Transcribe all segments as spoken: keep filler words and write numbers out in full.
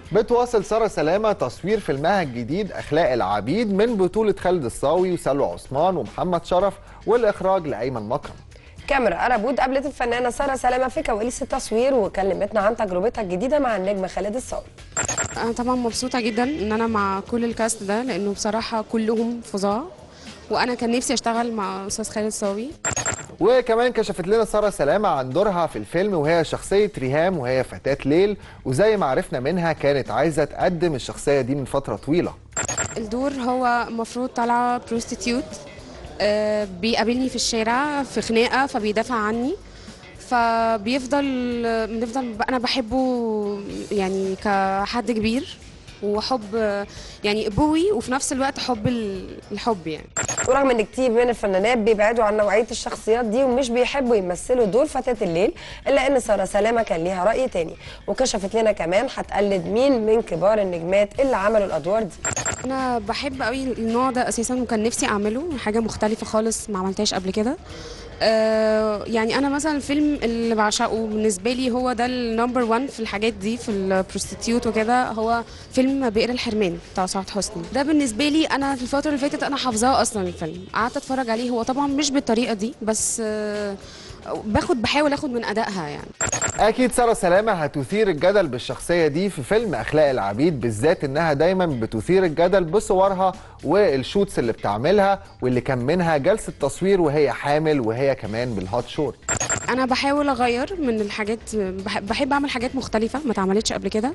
بتواصل سارة سلامة تصوير فيلمها الجديد أخلاق العبيد من بطولة خالد الصاوي وسلوى عثمان ومحمد شرف، والإخراج لأيمن مكرم. كاميرا أرابود قابلت الفنانة سارة سلامة في كواليس التصوير وكلمتنا عن تجربتها الجديدة مع النجم خالد الصاوي. أنا طبعا مبسوطة جدا إن أنا مع كل الكاست ده، لأنه بصراحة كلهم فظاع، وأنا كان نفسي أشتغل مع أستاذ خالد الصاوي. وكمان كشفت لنا سارة سلامة عن دورها في الفيلم وهي شخصية ريهام وهي فتاة ليل، وزي ما عرفنا منها كانت عايزة تقدم الشخصية دي من فترة طويلة. الدور هو المفروض طالعة بروستيتيوت، آه بيقابلني في الشارع في خناقة فبيدافع عني، فبيفضل بنفضل أنا بحبه يعني كحد كبير وحب يعني ابوي، وفي نفس الوقت حب الحب يعني. ورغم ان كتير من الفنانات بيبعدوا عن نوعيه الشخصيات دي ومش بيحبوا يمثلوا دور فتاة الليل، الا ان سارة سلامة كان ليها راي تاني، وكشفت لنا كمان هتقلد مين من كبار النجمات اللي عملوا الادوار دي. انا بحب قوي النوع ده اساسا، وكان نفسي اعمله حاجه مختلفه خالص ما عملتهاش قبل كده. آه يعني انا مثلا الفيلم اللي بعشقه بالنسبه لي هو ده النمبر وان في الحاجات دي في البروستيتيوت وكده، هو فيلم بئر الحرمان بتاع سعاد حسني. ده بالنسبه لي انا في الفتره اللي فاتت انا حافظاه اصلا الفيلم، قعدت اتفرج عليه، هو طبعا مش بالطريقه دي بس آه باخد بحاول اخد من ادائها يعني. اكيد سارة سلامة هتثير الجدل بالشخصية دي في فيلم اخلاق العبيد، بالذات انها دايما بتثير الجدل بصورها والشوتس اللي بتعملها، واللي كان منها جلسة تصوير وهي حامل وهي كمان بالهوت شورت. انا بحاول اغير من الحاجات، بحب اعمل حاجات مختلفة ما اتعملتش قبل كده.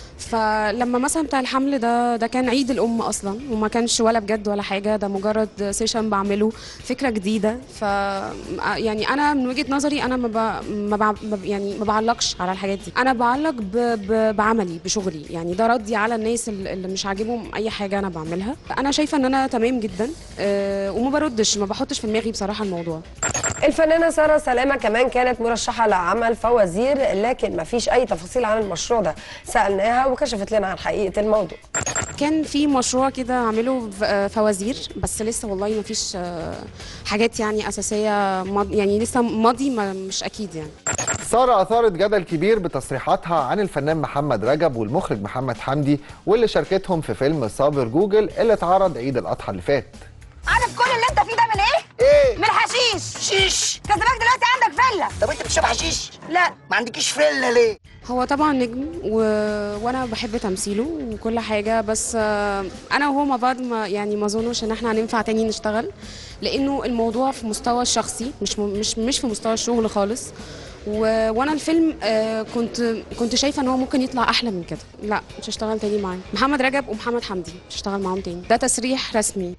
فلما مثلا بتاع الحمل ده ده كان عيد الام اصلا، وما كانش ولا بجد ولا حاجه، ده مجرد سيشن بعمله فكره جديده. ف يعني انا من وجهه نظري انا ما ب... ما ب... يعني ما بعلقش على الحاجات دي، انا بعلق ب... ب... بعملي بشغلي، يعني ده ردي على الناس اللي مش عاجبهم اي حاجه انا بعملها. انا شايفه ان انا تمام جدا أه وما بردش، ما بحطش في دماغي بصراحه الموضوع. الفنانه سارة سلامة كمان كانت مرشحه لعمل فوازير، لكن ما فيش اي تفاصيل عن المشروع ده. سالناها وكشفت لنا عن حقيقه الموضوع. كان في مشروع كده اعمله فوازير، بس لسه والله ما فيش حاجات يعني اساسيه، يعني لسه ماضي مش اكيد يعني. سارة اثارت جدل كبير بتصريحاتها عن الفنان محمد رجب والمخرج محمد حمدي، واللي شاركتهم في فيلم صابر جوجل اللي اتعرض عيد الاضحى اللي فات. عارف كل اللي انت فيه ده من ايه؟ ايه؟ من الحشيش. شيش. كسبك دلوقتي عندك فيلا. طب انت بتشرب حشيش؟ لا. ما عندكيش فيلا ليه؟ هو طبعا نجم و... وانا بحب تمثيله وكل حاجه، بس انا وهو مع بعض ما يعني ما اظنش ان احنا هننفع تاني نشتغل، لانه الموضوع في مستوى الشخصي مش مش مش في مستوى الشغل خالص. و... وانا الفيلم آه كنت كنت شايفه ان هو ممكن يطلع احلى من كده. لا مش هشتغل تاني معاه. محمد رجب ومحمد حمدي مش هشتغل معاهم تاني، ده تسريح رسمي.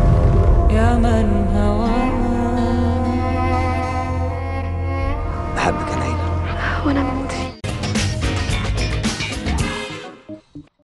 يا من هواه بحبك يا ليلى. وانا بموت فيك.